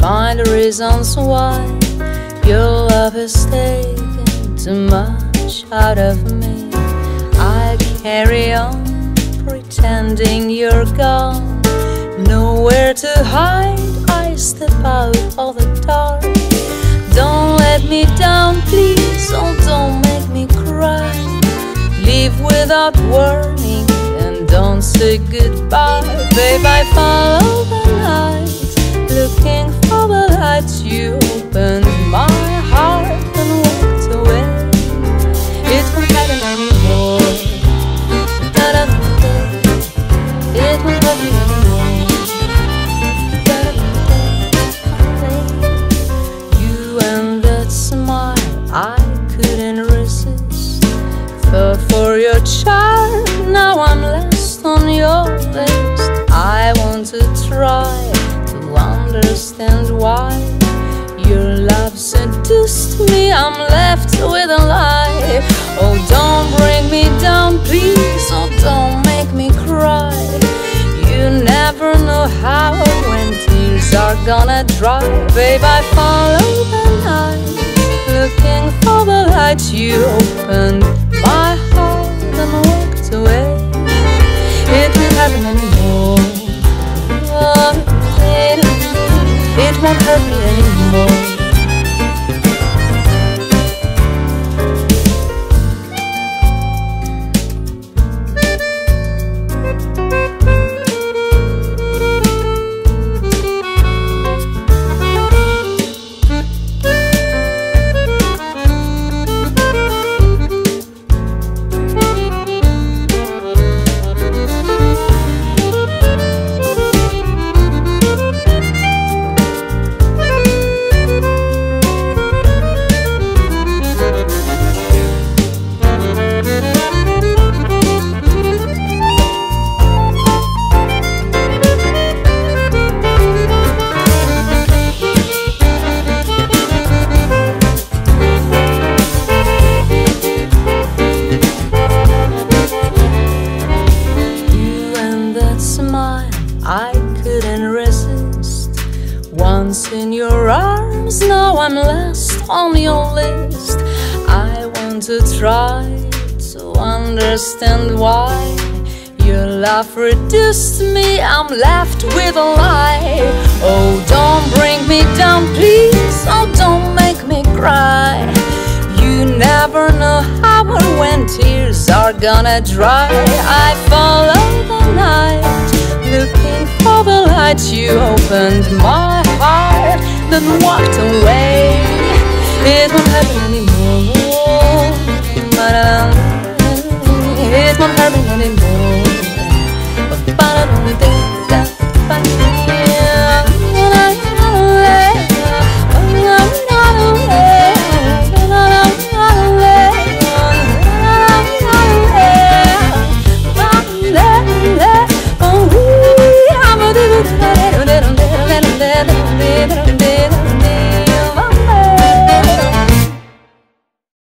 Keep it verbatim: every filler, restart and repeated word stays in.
find reasons why your love has taken too much out of me. I carry on pretending you're gone, nowhere to hide. I step out of the dark. Don't let me down, please. Oh, don't make me cry. Leave without warning and don't say goodbye. Babe, I follow the light, looking for the light. You opened my heart and walked away. It won't happen anymore. Da-da-da-da. It won't happen anymore. Da-da-da-da. You and that smile I couldn't resist. Fell for your charm, now I'm last on your list. I want to try to understand why your love seduced me. I'm left with a lie. Oh, don't bring me down, please. Oh, don't make me cry. You never know how or when tears are gonna dry. Babe, I follow the night, looking for the light. You opened my heart and walked away. It won't happen anymore. Oh, it, it won't hurt me anymore. I couldn't resist. Once in your arms, now I'm last on your list. I want to try to understand why your love reduced me. I'm left with a lie. Oh, don't bring me down, please. Oh, don't make me cry. You never know how or when tears are gonna dry. I follow the night, looking for the light. You opened my heart, then walked away. It won't happen anymore. It won't happen anymore.